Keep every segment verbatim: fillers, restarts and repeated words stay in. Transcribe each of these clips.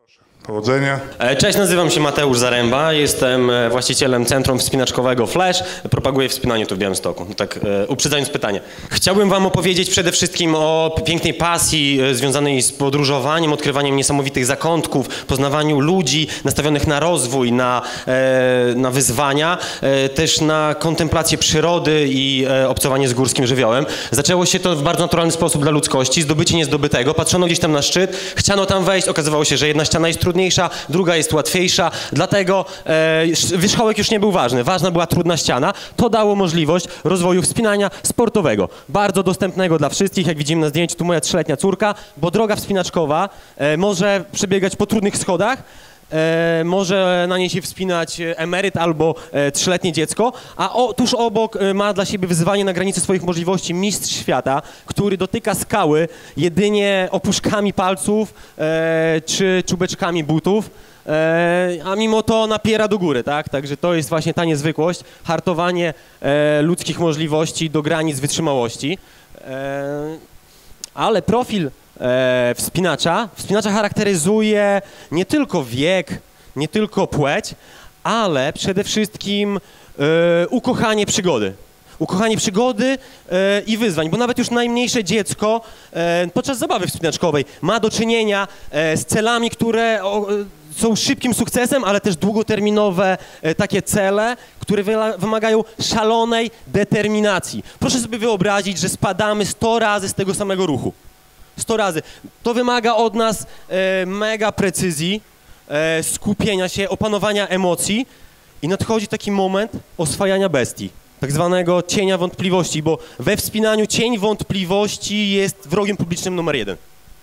Powodzenia. Cześć, nazywam się Mateusz Zaręba, jestem właścicielem Centrum Wspinaczkowego Flash, propaguję wspinanie tu w Białymstoku. Tak uprzedzając pytanie. Chciałbym wam opowiedzieć przede wszystkim o pięknej pasji związanej z podróżowaniem, odkrywaniem niesamowitych zakątków, poznawaniu ludzi nastawionych na rozwój, na, na wyzwania, też na kontemplację przyrody i obcowanie z górskim żywiołem. Zaczęło się to w bardzo naturalny sposób dla ludzkości, zdobycie niezdobytego. Patrzono gdzieś tam na szczyt, chciano tam wejść, okazywało się, że jedna ściana jest trudniejsza, druga jest łatwiejsza, dlatego e, wierzchołek już nie był ważny, ważna była trudna ściana. To dało możliwość rozwoju wspinania sportowego, bardzo dostępnego dla wszystkich, jak widzimy na zdjęciu, tu moja trzyletnia córka, bo droga wspinaczkowa e, może przebiegać po trudnych schodach, E, może na niej się wspinać emeryt albo e, trzyletnie dziecko, a o, tuż obok e, ma dla siebie wyzwanie na granicy swoich możliwości mistrz świata, który dotyka skały jedynie opuszkami palców e, czy czubeczkami butów, e, a mimo to napiera do góry, tak? Także to jest właśnie ta niezwykłość, hartowanie e, ludzkich możliwości do granic wytrzymałości. E, ale profil E, wspinacza. Wspinacza charakteryzuje nie tylko wiek, nie tylko płeć, ale przede wszystkim e, ukochanie przygody. Ukochanie przygody e, i wyzwań, bo nawet już najmniejsze dziecko e, podczas zabawy wspinaczkowej ma do czynienia e, z celami, które o, są szybkim sukcesem, ale też długoterminowe e, takie cele, które wymagają szalonej determinacji. Proszę sobie wyobrazić, że spadamy sto razy z tego samego ruchu. sto razy. To wymaga od nas e, mega precyzji, e, skupienia się, opanowania emocji i nadchodzi taki moment oswajania bestii, tak zwanego cienia wątpliwości, bo we wspinaniu cień wątpliwości jest wrogiem publicznym numer jeden.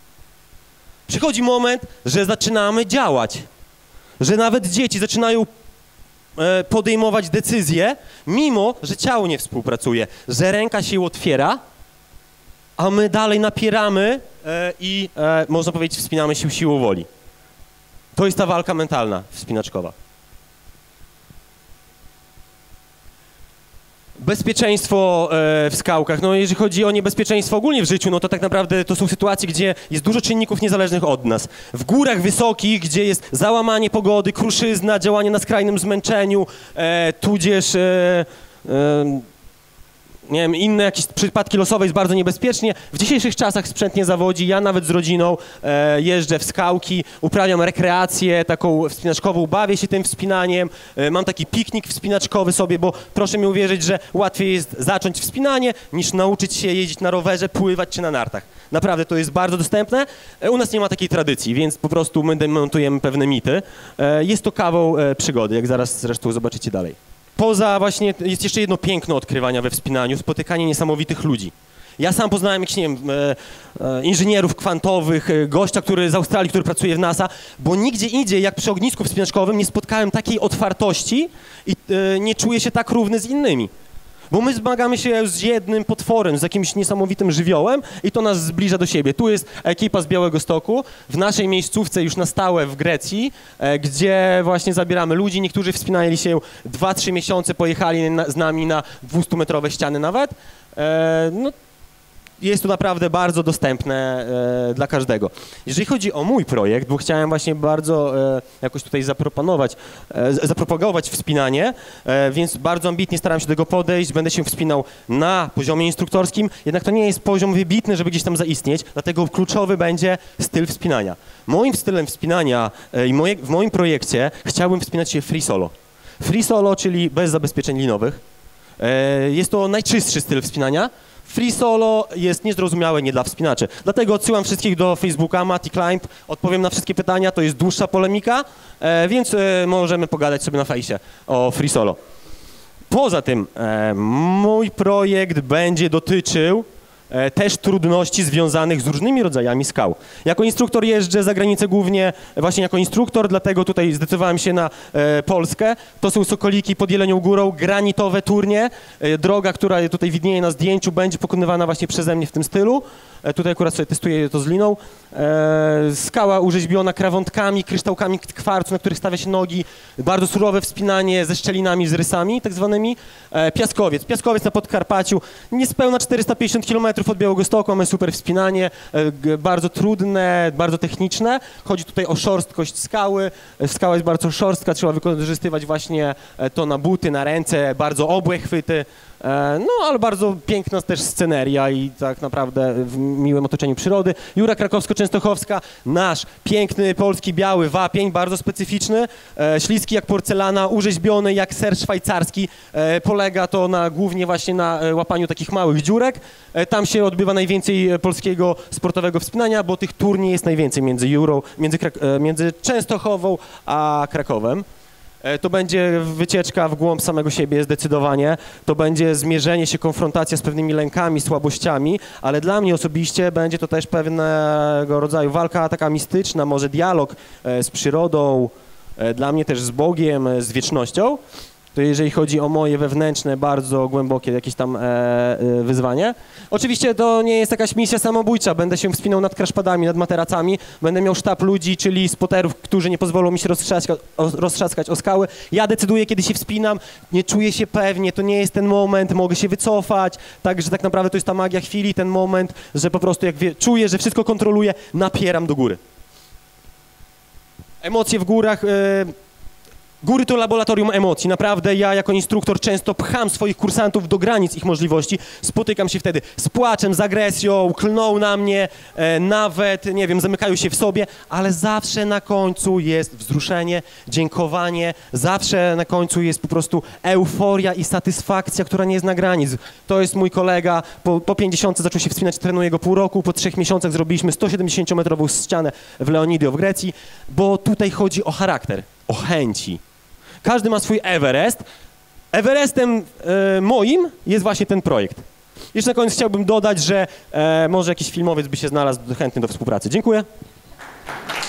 Przychodzi moment, że zaczynamy działać, że nawet dzieci zaczynają e, podejmować decyzje, mimo że ciało nie współpracuje, że ręka się otwiera, a my dalej napieramy e, i, e, można powiedzieć, wspinamy się siłą woli. To jest ta walka mentalna, wspinaczkowa. Bezpieczeństwo e, w skałkach. No jeżeli chodzi o niebezpieczeństwo ogólnie w życiu, no to tak naprawdę to są sytuacje, gdzie jest dużo czynników niezależnych od nas. W górach wysokich, gdzie jest załamanie pogody, kruszyzna, działanie na skrajnym zmęczeniu, e, tudzież e, e, nie wiem, inne jakieś przypadki losowe jest bardzo niebezpiecznie. W dzisiejszych czasach sprzęt nie zawodzi. Ja nawet z rodziną e, jeżdżę w skałki, uprawiam rekreację taką wspinaczkową, bawię się tym wspinaniem, e, mam taki piknik wspinaczkowy sobie, bo proszę mi uwierzyć, że łatwiej jest zacząć wspinanie, niż nauczyć się jeździć na rowerze, pływać czy na nartach. Naprawdę to jest bardzo dostępne. E, u nas nie ma takiej tradycji, więc po prostu my demontujemy pewne mity. E, jest to kawał e, przygody, jak zaraz zresztą zobaczycie dalej. Poza właśnie, jest jeszcze jedno piękno odkrywania we wspinaniu, spotykanie niesamowitych ludzi. Ja sam poznałem jakichś, nie wiem, e, e, inżynierów kwantowych, e, gościa, który z Australii, który pracuje w NASA, bo nigdzie indziej, jak przy ognisku wspinaczkowym, nie spotkałem takiej otwartości i e, nie czuję się tak równy z innymi. Bo my zmagamy się z jednym potworem, z jakimś niesamowitym żywiołem i to nas zbliża do siebie. Tu jest ekipa z Białegostoku, w naszej miejscówce już na stałe w Grecji, e, gdzie właśnie zabieramy ludzi. Niektórzy wspinali się dwa trzy miesiące, pojechali na, z nami na dwustumetrowe ściany nawet. E, no, jest to naprawdę bardzo dostępne e, dla każdego. Jeżeli chodzi o mój projekt, bo chciałem właśnie bardzo e, jakoś tutaj zaproponować, e, zapropagować wspinanie, e, więc bardzo ambitnie staram się do tego podejść, będę się wspinał na poziomie instruktorskim, jednak to nie jest poziom wybitny, żeby gdzieś tam zaistnieć, dlatego kluczowy będzie styl wspinania. Moim stylem wspinania e, i moje, w moim projekcie chciałbym wspinać się free solo. Free solo, czyli bez zabezpieczeń linowych. E, jest to najczystszy styl wspinania. Free solo jest niezrozumiałe nie dla wspinaczy. Dlatego odsyłam wszystkich do Facebooka, Mati Climb, odpowiem na wszystkie pytania, to jest dłuższa polemika, e, więc e, możemy pogadać sobie na fejsie o free solo. Poza tym e, mój projekt będzie dotyczył e, też trudności związanych z różnymi rodzajami skał. Jako instruktor jeżdżę za granicę głównie właśnie jako instruktor, dlatego tutaj zdecydowałem się na e, Polskę. To są Sokoliki pod Jelenią Górą, granitowe turnie. E, droga, która tutaj widnieje na zdjęciu, będzie pokonywana właśnie przeze mnie w tym stylu. E, tutaj akurat sobie testuję to z liną. E, skała urzeźbiona krawątkami, kryształkami kwarcu, na których stawia się nogi. Bardzo surowe wspinanie ze szczelinami, z rysami tak zwanymi. E, piaskowiec. Piaskowiec na Podkarpaciu. Niespełna czterysta pięćdziesiąt kilometrów od Białegostoku. Mamy super wspinanie. E, g, bardzo trudne, bardzo techniczne. Chodzi tutaj o szorstkość skały. E, skała jest bardzo szorstka. Trzeba wykorzystywać właśnie to na buty, na ręce. Bardzo obłe chwyty. No, ale bardzo piękna też sceneria i tak naprawdę w miłym otoczeniu przyrody. Jura Krakowsko-Częstochowska, nasz piękny polski biały wapień, bardzo specyficzny, e, śliski jak porcelana, urzeźbiony jak ser szwajcarski. E, polega to na, głównie właśnie na łapaniu takich małych dziurek. E, tam się odbywa najwięcej polskiego sportowego wspinania, bo tych turniej jest najwięcej między Jurą, między, e, między Częstochową a Krakowem. To będzie wycieczka w głąb samego siebie zdecydowanie, to będzie zmierzenie się, konfrontacja z pewnymi lękami, słabościami, ale dla mnie osobiście będzie to też pewnego rodzaju walka taka mistyczna, może dialog z przyrodą, dla mnie też z Bogiem, z wiecznością. To jeżeli chodzi o moje wewnętrzne, bardzo głębokie jakieś tam e, e, wyzwanie. Oczywiście to nie jest jakaś misja samobójcza, będę się wspinał nad kraszpadami, nad materacami, będę miał sztab ludzi, czyli spoterów, którzy nie pozwolą mi się roztrzaskać o, roztrzaskać o skały. Ja decyduję, kiedy się wspinam, nie czuję się pewnie, to nie jest ten moment, mogę się wycofać, także tak naprawdę to jest ta magia chwili, ten moment, że po prostu jak wie, czuję, że wszystko kontroluję, napieram do góry. Emocje w górach... E, Góry to laboratorium emocji. Naprawdę ja jako instruktor często pcham swoich kursantów do granic ich możliwości. Spotykam się wtedy z płaczem, z agresją, klną na mnie, e, nawet, nie wiem, zamykają się w sobie, ale zawsze na końcu jest wzruszenie, dziękowanie, zawsze na końcu jest po prostu euforia i satysfakcja, która nie zna granic. To jest mój kolega, po, po pięćdziesiątce zaczął się wspinać, trenuje go pół roku, po trzech miesiącach zrobiliśmy sto siedemdziesięciometrową ścianę w Leonidio w Grecji, bo tutaj chodzi o charakter, o chęci. Każdy ma swój Everest. Everestem e, moim jest właśnie ten projekt. Jeszcze na koniec chciałbym dodać, że e, może jakiś filmowiec by się znalazł chętny do współpracy. Dziękuję.